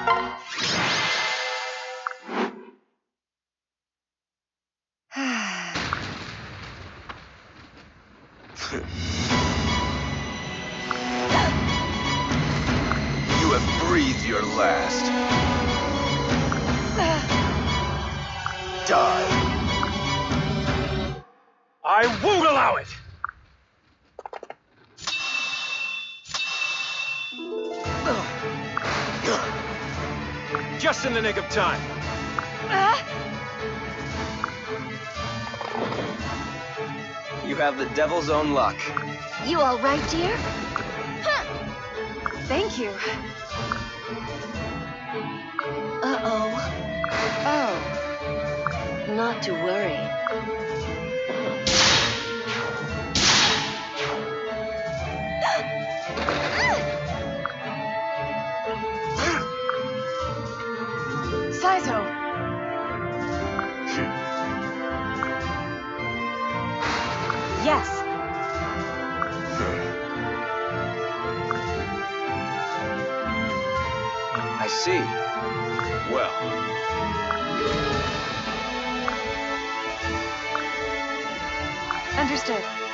You have breathed your last. Die. I won't allow it! Just in the nick of time. You have the devil's own luck. You all right, dear? Thank you. Uh-oh. Oh. Not to worry. Saizo! Yes. I see. Well. Understood.